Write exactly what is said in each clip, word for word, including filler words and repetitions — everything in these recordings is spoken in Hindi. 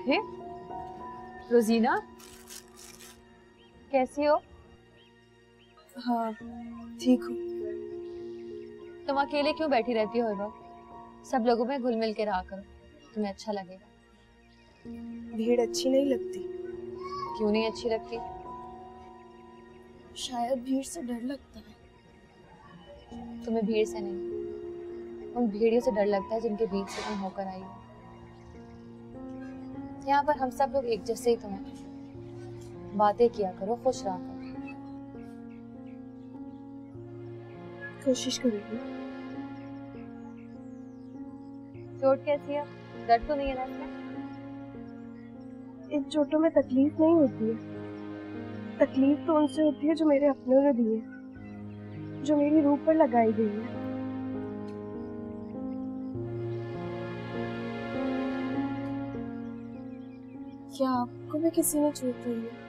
अरे रोजीना, कैसी हो? हाँ ठीक हूँ। तुम अकेले क्यों बैठी रहती हो हर वक्त? सब लोगों में घुल मिल के रहा करो, तुम्हें अच्छा लगेगा। भीड़ अच्छी नहीं लगती। क्यों नहीं अच्छी लगती? शायद भीड़ से डर लगता है। तुम्हें भीड़ से नहीं, उन भेड़ियों से डर लगता है जिनके बीच से तुम होकर आई हो। यहाँ पर हम सब लोग एक जैसे ही तो हैं। बातें किया करो, खुश रहा करो। कोशिश करूँगी। चोट कैसी है? दर्द तो नहीं है ना इसमें? इन चोटों में तकलीफ नहीं होती है। तकलीफ तो उनसे होती है जो मेरे अपनों ने दी है, जो मेरी रूह पर लगाई गई है। क्या आपको भी किसी ने चोट दी है?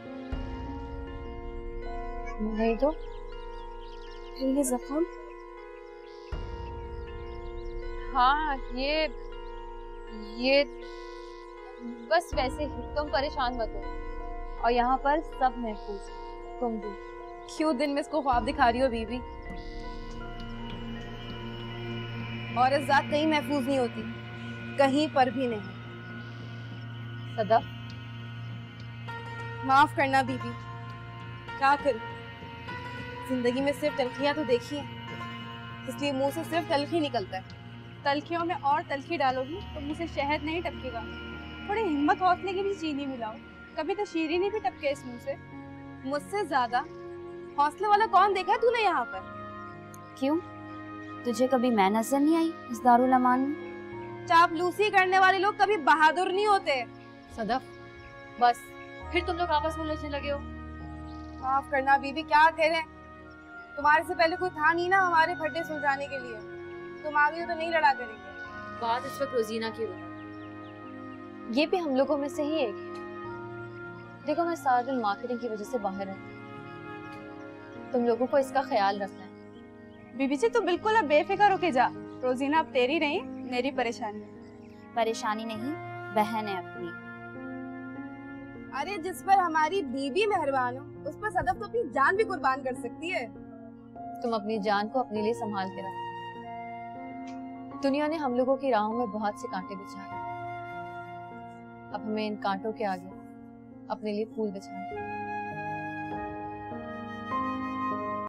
नहीं तो। फिर ये जख्म? हाँ ये ये बस वैसे ही। तुम परेशान मत हो, और यहाँ पर सब महफूज है, तुम भी। क्यों दिन में इसको ख्वाब दिखा रही हो बीबी? और इस जात कहीं महफूज नहीं होती, कहीं पर भी नहीं। सदफ, माफ करना बीबी, क्या करूं? जिंदगी में सिर्फ तलखियां तो देखी हैं, इसलिए मुंह से सिर्फ तलखी निकलता है। तलखियों में और तलखी डालोगी तो मुंह से शहद नहीं टपकेगा। थोड़ी हिम्मत हौसले की भी चीनी मिलाओ, कभी तो शीरीनी भी टपके इस मुंह से। मुझसे ज्यादा हौसले वाला कौन देखा है तूने यहाँ पर? क्यों, तुझे कभी मैं नजर नहीं आई इस दारुल अमान में? चापलूसी करने वाले लोग कभी बहादुर नहीं होते। सदफ बस, फिर तुम लोग आपस में उलझने लगे हो। माफ करना बीबी, क्या करें? तुम्हारे से पहले कोई था नहीं ना हमारे फड्डे सुलझाने के लिए। तुम आ गई हो तो नहीं लड़ा करेंगे। बात इस वक्त रोजीना की हो, ये भी हम लोगों में से ही एक है। देखो, मैं सारा दिन मार्केटिंग की वजह से बाहर रहती हूँ, तुम लोगों को इसका ख्याल रखना है। बीबी जी तुम बिल्कुल अब बेफिक्र होके जा। रोजीना अब तेरी नहीं, मेरी परेशानी है। परेशानी नहीं, बहन है अपनी। अरे जिस पर हमारी बीबी मेहरबान हो, उस पर सदफ तो अपनी जान भी कुर्बान कर सकती है। तुम अपनी जान को अपने लिए संभाल के रखो। दुनिया ने हम लोगों की राहों में बहुत से कांटे बिछाए, अब हमें इन कांटों के आगे अपने लिए फूल बिछाने।